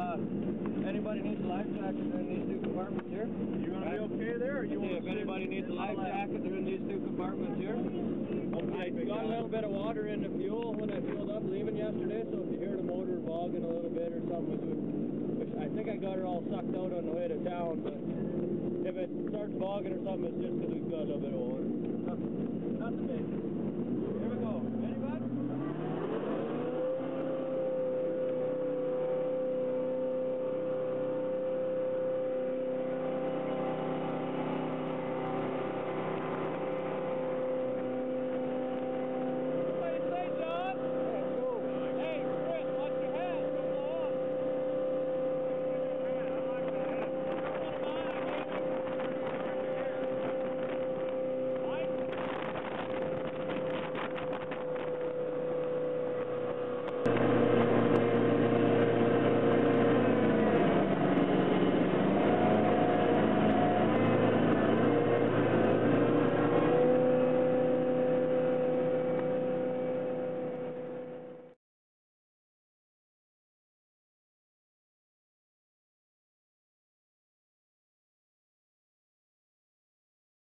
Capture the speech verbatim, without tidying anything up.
uh, anybody needs a life jacket, they're in these two compartments here. You gonna be okay there? Or you yeah, if anybody needs a life jacket, they're in these two compartments here. Okay, I got a little bit of water in the fuel when I filled up leaving yesterday, so if you hear the motor bogging a little bit or something, which I think I got her all sucked out on the way to town, but if it starts bogging or something, it's just because we've got a little bit of water. Nothing big.